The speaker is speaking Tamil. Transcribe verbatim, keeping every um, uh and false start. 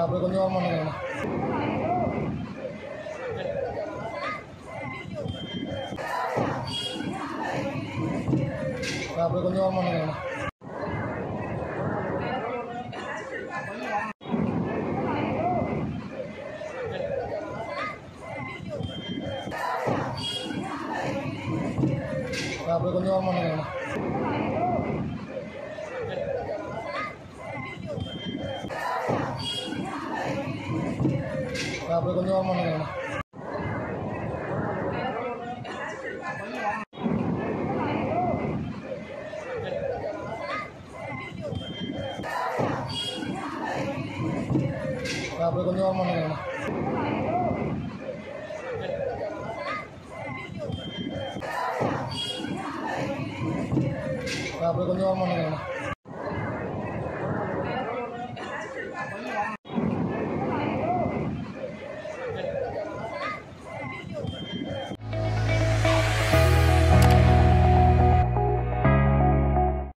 அப்படியே கொஞ்சம் ஓரம் பண்ணுங்க. அப்படியே கொஞ்சம் ஓரம் பண்ணுங்க. அப்படியே கொஞ்சம் ஓரம் பண்ணுங்க. அப்படியே கொஞ்சம் ஓரம் பண்ணுங்க. அப்படியே கொஞ்சம் ஓரம் பண்ணுங்க. அப்படியே கொஞ்சம் ஓரம் பண்ணுங்க.